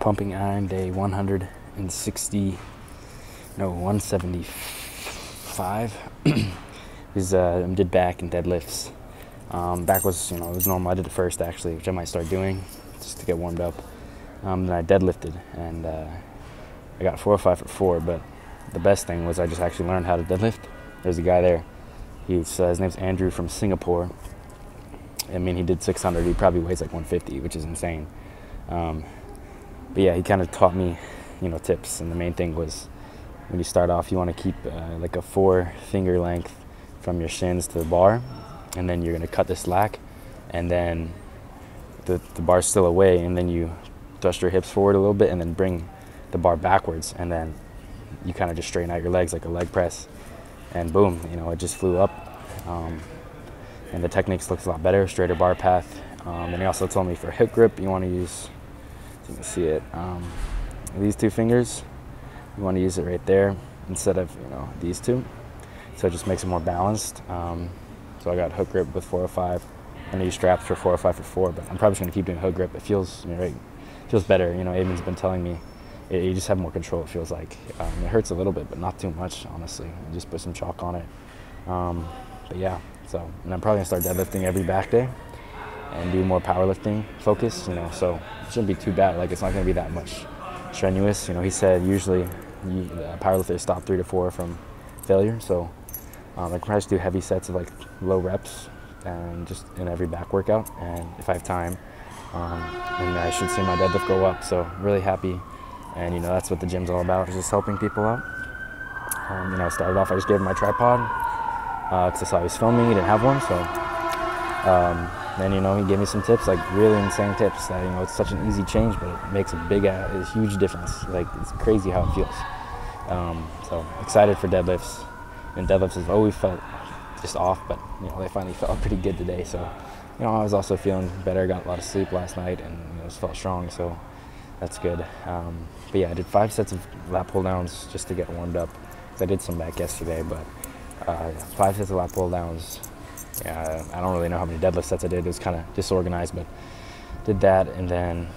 pumping iron day 160, no, 175. Did back and deadlifts. Back was, it was normal. I did it first actually, which I might start doing just to get warmed up. Then I deadlifted, and I got 405 for 4, but the best thing was I just actually learned how to deadlift. There's a guy there. His name's Andrew from Singapore. I mean, he did 600. He probably weighs like 150, which is insane. But yeah, he kind of taught me, tips. And the main thing was when you start off, you want to keep like a 4-finger length from your shins to the bar. And then you're going to cut the slack. And then the bar's still away. And then you thrust your hips forward a little bit and then bring the bar backwards. And then you kind of just straighten out your legs like a leg press. And boom, it just flew up. And the techniques looks a lot better, straighter bar path. And he also told me for hip grip, you want to use, you can see it, these 2 fingers. You want to use it right there instead of, these 2. So it just makes it more balanced. So I got hook grip with 405. I use straps for 405 for 4, but I'm probably just going to keep doing hook grip. It feels, feels better. Eamon's been telling me you just have more control, it feels like. It hurts a little bit, but not too much, honestly. You just put some chalk on it. But yeah, and I'm probably going to start deadlifting every back day and do more powerlifting focus, so it shouldn't be too bad. Like, it's not going to be that much strenuous. He said usually powerlifters stop 3 to 4 from failure, so I can probably just do heavy sets of like low reps and just in every back workout, and if I have time, and I should see my deadlift go up. So really happy, and that's what the gym's all about, is just helping people out. I started off, I just gave him my tripod because I saw he was filming, he didn't have one, so then he gave me some tips, like really insane tips that it's such an easy change, but it makes a huge difference. Like, it's crazy how it feels. So excited for deadlifts, and deadlifts have always felt just off, but they finally felt pretty good today. So I was also feeling better, got a lot of sleep last night, and just felt strong, so that's good. But yeah, I did 5 sets of lat pull downs just to get warmed up. I did some back yesterday, but 5 sets of lat pull downs. Yeah, I don't really know how many deadlift sets I did. It was kind of disorganized, but did that, and then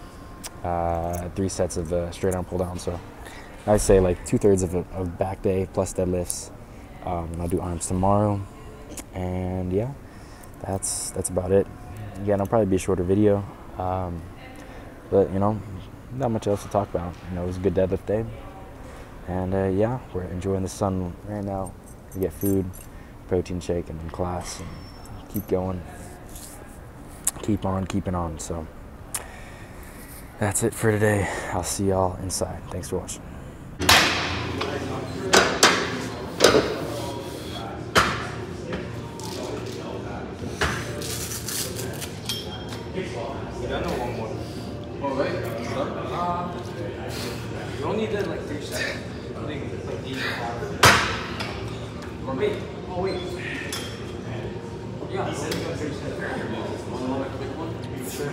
3 sets of the straight arm pull down. So I'd say like 2/3 of back day plus deadlifts. I'll do arms tomorrow, and yeah, that's about it. Again, it'll probably be a shorter video, but not much else to talk about. It was a good deadlift day, and yeah, we're enjoying the sun right now. We get food, protein shake, and in class, and keep going, keep on keeping on. So that's it for today. I'll see y'all inside. Thanks for watching. You don't need that like 3 seconds. I think like 8 or wait. Oh wait. Yeah, he said you got 3 seconds. Want a quick one? Sure.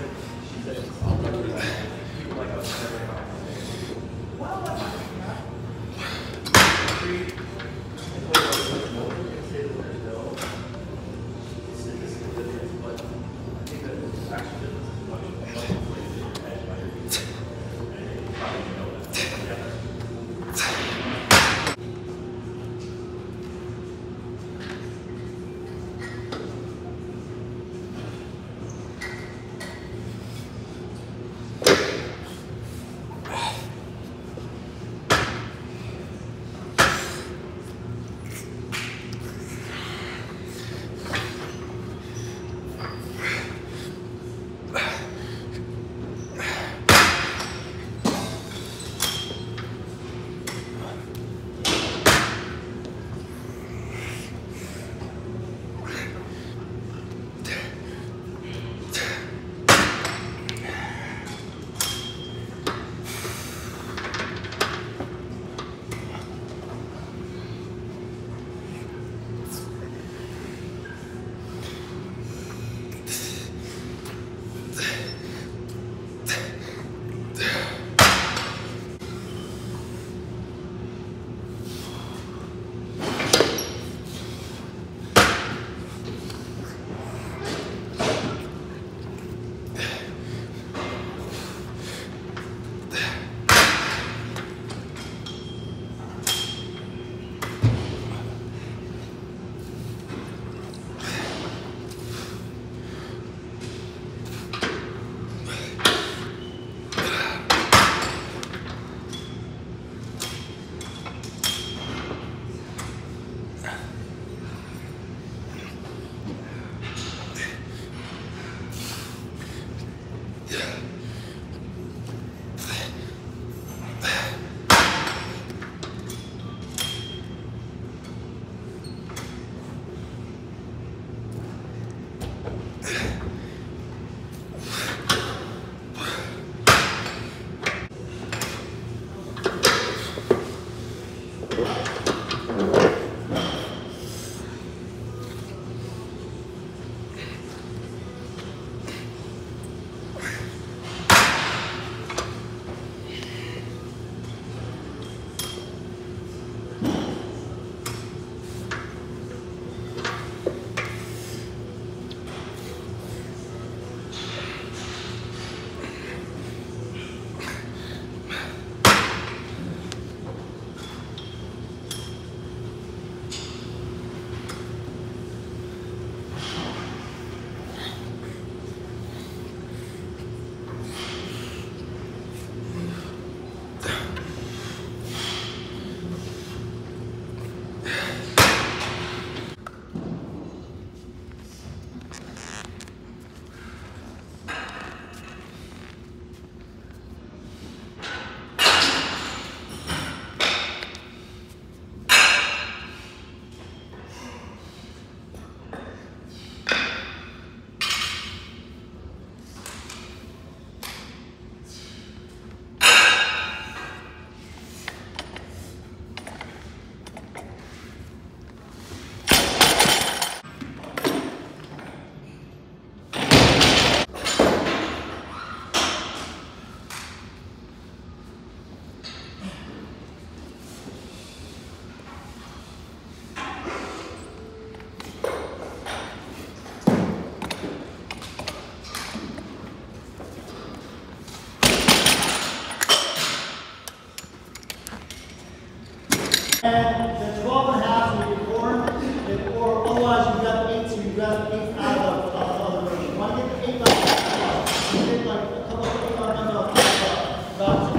And the 12 and a half will be formed, or otherwise you grab 8, so you grab 8 out of the range. You want to get the 8 out, you get like a couple of 8 on about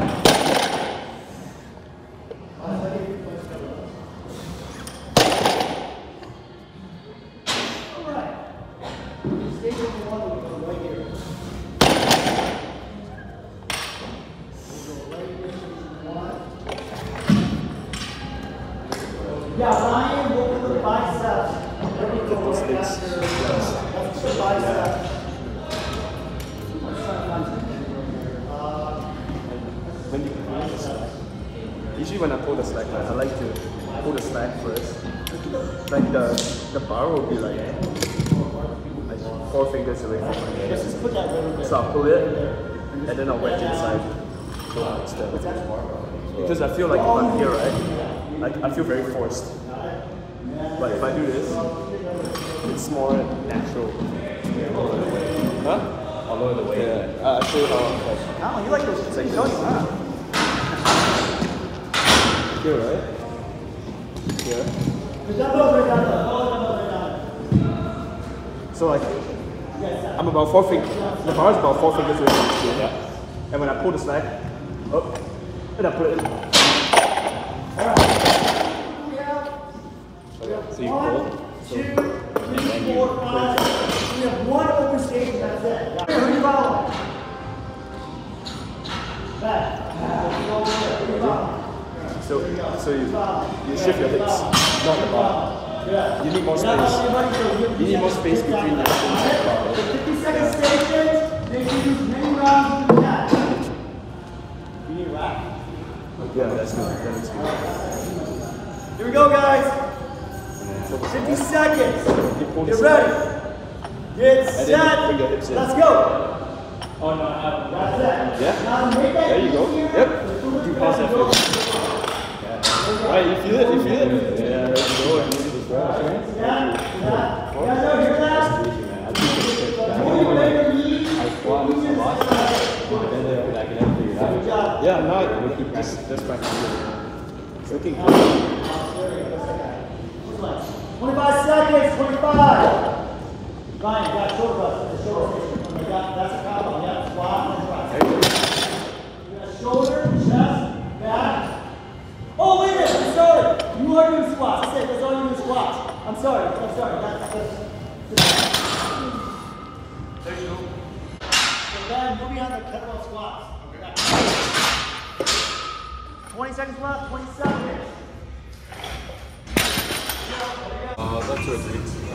alright. Stage number 1 will go right here. Yeah, Ryan, look at the biceps. That's the biceps. Usually when I pull the slack, I like to pull the slack first. Like the bar will be like 4 fingers away from my head. Just put that right there. So I'll pull it and then I'll wedge inside. Instead. Because I feel like if I'm here, right? Like I feel very forced. But if I do this, it's more natural. Huh? All over the way. Yeah. I'll show you how. Oh, you like those things, don't you? Huh? Here, right? Yeah. So like, I'm about 4 fingers. The bar is about 4 fingers away from my shoe. Yeah. And when I pull the slack, up, and I put it in. So you pull. 1, 2, 3, 4, 5. We have 1 open stage and that's it. Who do you follow? Back. Who do you follow? So you shift your hips, not the bar. You need more space. You need more space between your shins and the bar. 50-second stations, they can use many rounds to do that. You need a rack? Yeah, that's good. That looks good. Here we go, guys. 50 seconds. Get ready. Get set. bring your hips in. Let's go. Oh, no. That's it. Yeah. Now make that There you go. easier. Yep. You pass that. Right, you feel it? You feel it? Yeah, there you go. And this is right. You guys out hear that? Yeah, no, just practice. It's looking good. 25 seconds, 25. Fine, you got shoulder press. That's a problem. Yeah, squat and press. You got shoulder, chest, back. Oh, wait a minute, I'm sorry. You are doing squats. That's it, that's all you're doing squats. I'm sorry. That's there you go. So then you'll be on the kettlebell squats. 20 seconds left, 20 seconds. That's what it is.